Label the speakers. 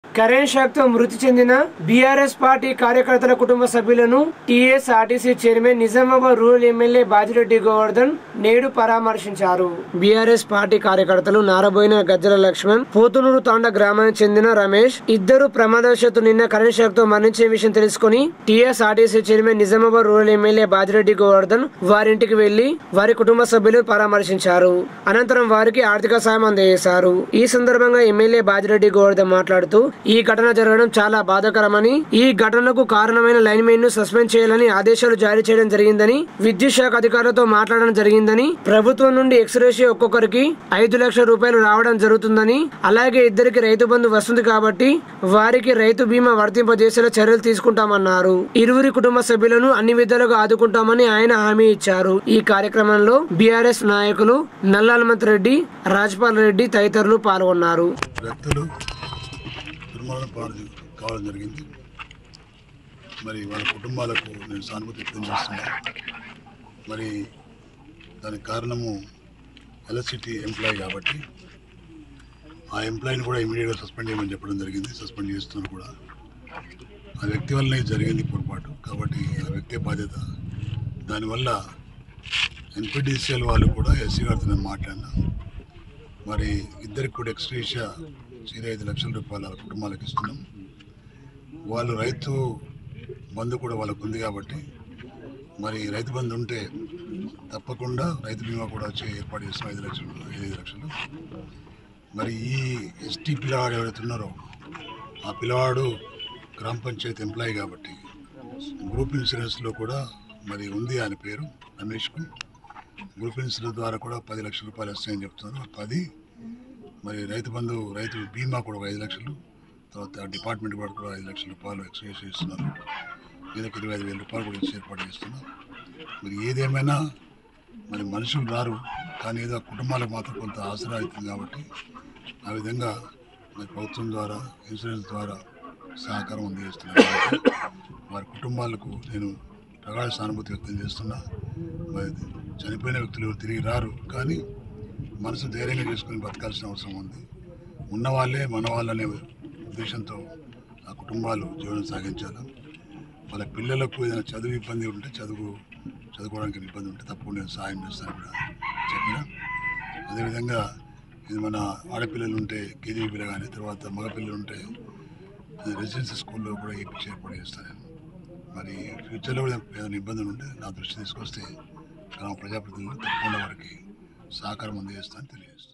Speaker 1: Current షాక్తో మృతి చెందిన బీఆర్ఎస్ పార్టీ కార్యకర్తల కుటుంబ సభ్యులను TSRTC chairman Nizamabad rural MLA Bajireddy Govardhan నేడు పరామర్శించారు. బీఆర్ఎస్ పార్టీ కార్యకర్తలు నారబోయిన గజ్జల లక్ష్మణ్, పోతునూరు తాండ గ్రామానికి చెందిన రమేష్ ఇద్దరు ప్రమాదవశాత్తు నిన్న కరెంట్ షాక్ తో మరణించిన విషయం తెలుసుకుని TSRTC chairman Nizamabad rural MLA Bajireddy Govardhan వారింటికి వెళ్లి వారి కుటుంబ సభ్యులు పరామర్శించారు. అనంతరం వారికి ఆర్థిక సాయం అందజేశారు. ఈ సందర్భంగా ఎమ్మెల్యే బాజిరెడ్డి గోవర్ధన్ మాట్లాడుతూ ఈ ఘటన జరగడం చాలా బాధాకరమని, ఈ ఘటనకు కారణమైన లైన్ మెన్ ను సస్పెండ్ చేయాలని ఆదేశాలు జారీ చేయడం జరిగిందని, విద్యుత్ శాఖ అధికారులతో మాట్లాడడం జరిగిందని, ప్రభుత్వం నుండి ఎక్స్రేషియో ఒక్కొక్కరికి 5 లక్షల రూపాయలు రావడం జరుగుతుందని, అలాగే ఇద్దరికి రైతు బంధు వస్తుంది కాబట్టి వారికి రైతు బీమా వర్తింపజేసేలా చర్యలు తీసుకుంటామన్నారు. ఇరువురి కుటుంబ సభ్యులను అన్ని విధాలుగా ఆదుకుంటామని ఆయన హామీ ఇచ్చారు. ఈ కార్యక్రమంలో బీఆర్ఎస్ నాయకులు నల్లా హనుమంత్ రెడ్డి, రాజ్పాల్ రెడ్డి తదితరులు పాల్గొన్నారు.
Speaker 2: కావడం జరిగింది. మరి వాళ్ళ కుటుంబాలకు నేను సానుభూతి వ్యక్తం చేస్తున్నాను. మరి దానికి కారణము ఎలక్ట్రిసిటీ ఎంప్లాయీ కాబట్టి ఆ ఎంప్లాయీని కూడా ఇమీడియట్గా సస్పెండ్ చేయమని చెప్పడం జరిగింది. సస్పెండ్ చేస్తున్నారు కూడా. ఆ వ్యక్తి వల్లనే జరిగింది పొరపాటు కాబట్టి ఆ వ్యక్తి బాధ్యత. దానివల్ల ఎన్పిడిసిఎల్ వాళ్ళు కూడా ఎస్సీ గారితో నేను మాట్లాడినా. మరి ఇద్దరికి కూడా ఎక్స్ట్రేషియా 5 లక్షల రూపాయల కుటుంబాలకు ఇస్తున్నాం. వాళ్ళు రైతు బంధు కూడా వాళ్ళకు ఉంది కాబట్టి మరి రైతు బంధు ఉంటే తప్పకుండా రైతు బీమా కూడా వచ్చి ఏర్పాటు చేస్తున్నాం. 5 లక్షలు. మరి ఈ ఎస్టీ పిల్లవాడు ఎవరైతే ఉన్నారో ఆ పిల్లవాడు గ్రామ పంచాయతీ ఎంప్లాయీ కాబట్టి గ్రూప్ ఇన్సూరెన్స్లో కూడా మరి ఉంది ఆయన పేరు రమేష్కు. గ్రూప్ ఇన్సూరెన్స్ ద్వారా కూడా 10 లక్షల రూపాయలు వస్తాయని చెప్తున్నారు. 10 మరి రైతు బంధు రైతు బీమా కూడా 5 లక్షలు, తర్వాత డిపార్ట్మెంట్ కూడా 5 లక్షల రూపాయలు ఎక్స్చేంజ్ చేస్తున్నారు. దీనికి 25,000 రూపాయలు కూడా ఇచ్చి ఏర్పాటు చేస్తున్నారు. మరి ఏదేమైనా మరి మనుషులు రారు కానీ ఏదో కుటుంబాలకు మాత్రం కొంత ఆసరా అవుతుంది కాబట్టి ఆ విధంగా మరి ప్రభుత్వం ద్వారా ఇన్సూరెన్స్ ద్వారా సహకారం అందజేస్తున్నారు. వారి కుటుంబాలకు నేను ప్రగాఢ సానుభూతి వ్యక్తం చేస్తున్నా. మరి చనిపోయిన వ్యక్తులు తిరిగి రారు కానీ మనసు ధైర్యంగా చేసుకుని బతకాల్సిన అవసరం ఉంది. ఉన్నవాళ్ళే మన వాళ్ళనే ఉద్దేశంతో ఆ కుటుంబాలు జీవనం సాగించాలి. వాళ్ళ పిల్లలకు ఏదైనా చదువు ఇబ్బంది ఉంటే చదువుకోవడానికి ఇబ్బంది ఉంటే తప్పకుండా నేను సాయం చేస్తాను కూడా చెప్పిన. అదేవిధంగా ఇది మన ఆడపిల్లలు ఉంటే కేజీబీలో కానీ, తర్వాత మగపిల్లలు ఉంటే రెసిడెన్సీ స్కూల్లో కూడా ఏర్పాటు చేస్తాను నేను. మరి ఫ్యూచర్లో కూడా ఏదైనా ఇబ్బందులు ఉంటే నా దృష్టి తీసుకొస్తే గ్రామ ప్రజాప్రతినిధులు తప్పకుండా వారికి సహకారం అందజేస్తానని తెలియజేస్తాను.